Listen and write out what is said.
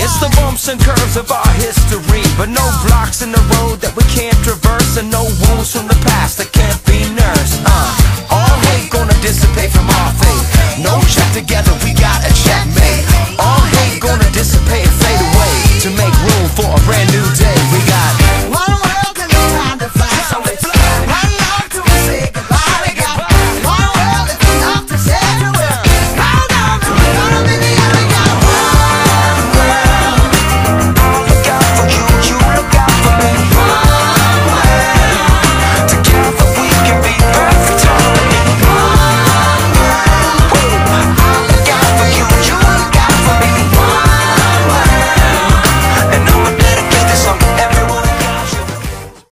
It's the bumps and curves of our history, but no blocks in the road that we can't traverse, and no wounds from the past that can't be nursed. All hate gonna dissipate from our faith. No check together, we